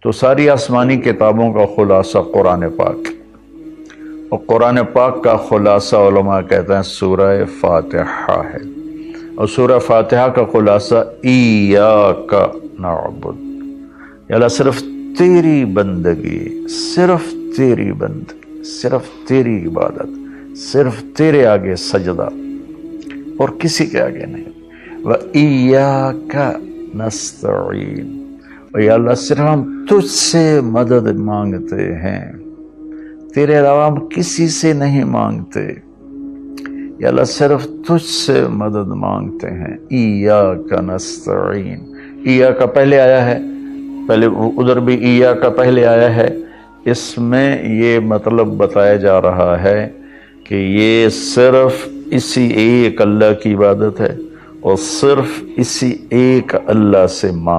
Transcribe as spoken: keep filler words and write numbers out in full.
तो सारी आसमानी किताबों का खुलासा कुरान पाक, और कुरान पाक का खुलासा उलमा कहते हैं सूरह फातिहा है। और सूरह फातिहा का खुलासा इय्याका नअबुद, या अल्लाह सिर्फ तेरी बंदगी, सिर्फ तेरी बंदगी, सिर्फ तेरी इबादत, सिर्फ तेरे आगे सजदा और किसी के आगे नहीं। व इय्याका नस्तईन, और या अल्लाह सिर्फ हम तुझसे मदद मांगते हैं, तेरे अलावा हम किसी से नहीं मांगते। या अल्लाह सिर्फ तुझसे मदद मांगते हैं। इय्याका नस्तईन, इय्या का पहले आया है, पहले उधर भी इय्या का पहले आया है। इसमें ये मतलब बताया जा रहा है कि ये सिर्फ इसी एक अल्लाह की इबादत है और सिर्फ इसी एक अल्लाह से मांग